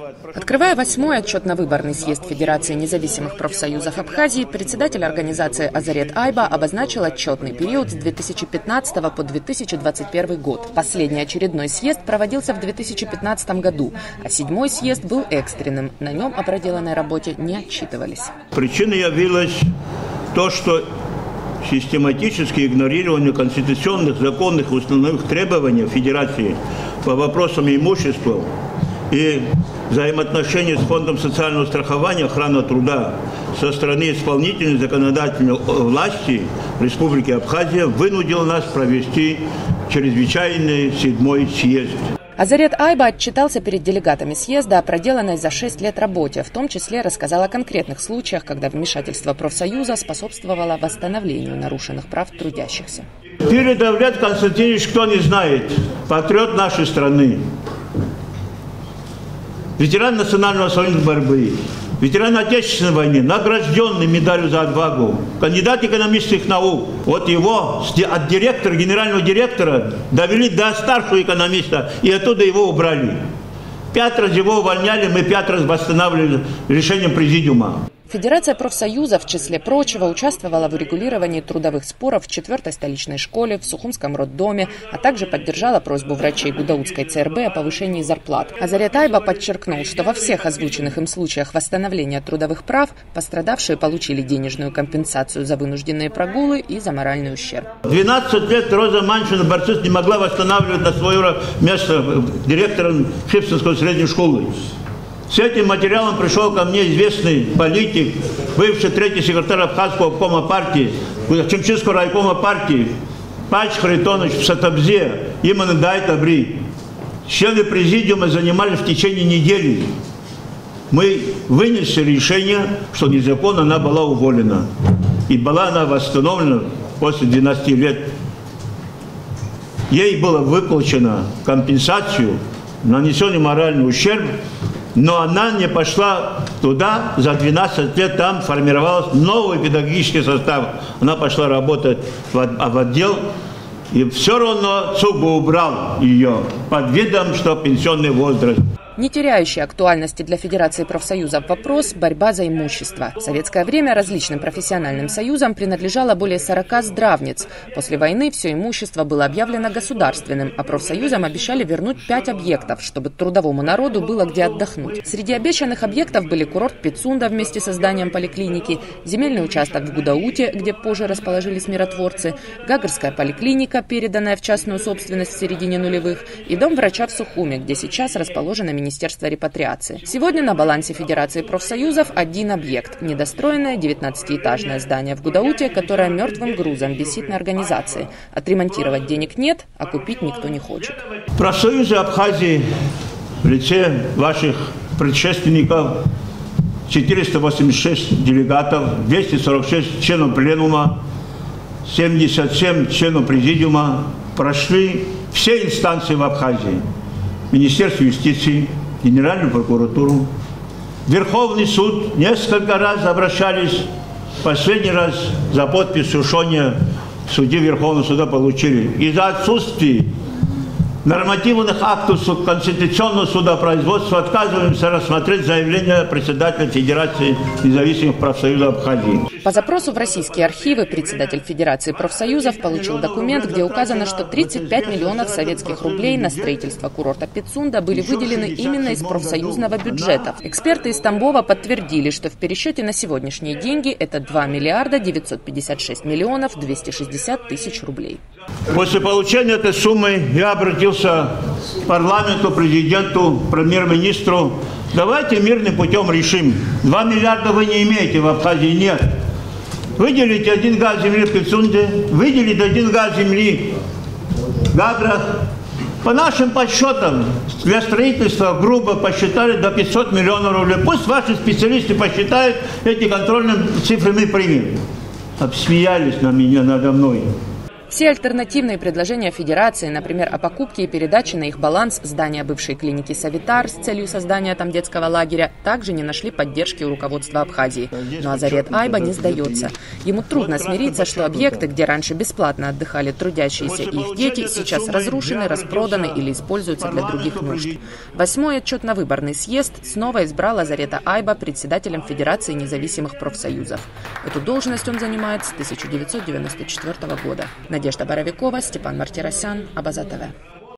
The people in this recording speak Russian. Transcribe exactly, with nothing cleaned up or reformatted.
Открывая восьмой отчетно-выборный съезд Федерации независимых профсоюзов Абхазии, председатель организации Азарет Айба обозначил отчетный период с две тысячи пятнадцатого по две тысячи двадцать первый год. Последний очередной съезд проводился в две тысячи пятнадцатом году, а седьмой съезд был экстренным. На нем о проделанной работе не отчитывались. Причиной явилось то, что систематически игнорирование конституционных, законных и установленных требований Федерации по вопросам имущества и взаимоотношений с Фондом социального страхования, охраны труда со стороны исполнительной законодательной власти Республики Абхазия вынудило нас провести чрезвычайный седьмой съезд. Азарет Айба отчитался перед делегатами съезда о проделанной за шесть лет работе, в том числе рассказал о конкретных случаях, когда вмешательство профсоюза способствовало восстановлению нарушенных прав трудящихся. Юрий Давлет Константинович, кто не знает, патриот нашей страны, ветеран национального освободительной борьбы, ветеран Отечественной войны, награжденный медалью за отвагу, кандидат экономических наук. Вот его от директора, генерального директора довели до старшего экономиста и оттуда его убрали. Пять раз его увольняли, мы пять раз восстанавливали решением президиума. Федерация профсоюзов, в числе прочего, участвовала в урегулировании трудовых споров в четвёртой столичной школе, в Сухумском роддоме, а также поддержала просьбу врачей Гудаутской ЦРБ о повышении зарплат. Азарет Айба подчеркнул, что во всех озвученных им случаях восстановления трудовых прав пострадавшие получили денежную компенсацию за вынужденные прогулы и за моральный ущерб. двенадцать лет Роза Маншина, борцовщица, не могла восстанавливать на свое место директором Шипсонской средней школы. С этим материалом пришел ко мне известный политик, бывший третий секретарь Абхазского обкома партии, Чемчинского райкома партии, Пач Харитонович в Сатабзе, именно Дайт Абри. Члены президиума занимались в течение недели. Мы вынесли решение, что незаконно она была уволена. И была она восстановлена после двенадцати лет. Ей было выплачено компенсацию, нанесенный моральный ущерб, но она не пошла туда, за двенадцать лет там формировался новый педагогический состав. Она пошла работать в, в отдел, и все равно ЦУГ убрал ее под видом, что пенсионный возраст. Не теряющий актуальности для Федерации профсоюзов вопрос – борьба за имущество. В советское время различным профессиональным союзам принадлежало более сорока здравниц. После войны все имущество было объявлено государственным, а профсоюзам обещали вернуть пять объектов, чтобы трудовому народу было где отдохнуть. Среди обещанных объектов были курорт Пицунда вместе со зданием поликлиники, земельный участок в Гудауте, где позже расположились миротворцы, Гагарская поликлиника, переданная в частную собственность в середине нулевых, и дом врача в Сухуме, где сейчас расположено министерство. Министерства репатриации. Сегодня на балансе Федерации профсоюзов один объект – недостроенное девятнадцатиэтажное здание в Гудауте, которое мертвым грузом висит на организации. Отремонтировать денег нет, а купить никто не хочет. Профсоюзы Абхазии в лице ваших предшественников, четыреста восемьдесят шесть делегатов, двести сорок шесть членов пленума, семьдесят семь членов президиума прошли все инстанции в Абхазии. Министерство юстиции, Генеральную прокуратуру, Верховный суд. Несколько раз обращались. Последний раз за подпись сушения судьи Верховного суда получили. Из-за отсутствия нормативных актов Конституционного суда производства отказываемся рассмотреть заявление председателя Федерации независимых профсоюзов Абхазии. По запросу в российские архивы председатель Федерации профсоюзов получил документ, где указано, что тридцать пять миллионов советских рублей на строительство курорта Пицунда были выделены именно из профсоюзного бюджета. Эксперты из Тамбова подтвердили, что в пересчете на сегодняшние деньги это два миллиарда девятьсот пятьдесят шесть миллионов двести шестьдесят тысяч рублей. После получения этой суммы я обратился к парламенту, президенту, премьер-министру. Давайте мирным путем решим. Два миллиарда вы не имеете, в Абхазии нет. Выделите один газ земли в Пицунде, выделите один газ земли в Гаграх. По нашим подсчетам, для строительства грубо посчитали до пятисот миллионов рублей. Пусть ваши специалисты посчитают, эти контрольные цифры мы примем. Обсмеялись на меня, надо мной. Все альтернативные предложения Федерации, например, о покупке и передаче на их баланс здания бывшей клиники «Савитар» с целью создания там детского лагеря, также не нашли поддержки у руководства Абхазии. Но Азарет Айба не сдается. Ему трудно смириться, что объекты, где раньше бесплатно отдыхали трудящиеся и их дети, сейчас разрушены, распроданы или используются для других нужд. Восьмой отчетно-выборный съезд снова избрал Азарета Айба председателем Федерации независимых профсоюзов. Эту должность он занимает с тысяча девятьсот девяносто четвёртого года. Надежда Боровикова, Степан Мартиросян, Абаза ТВ.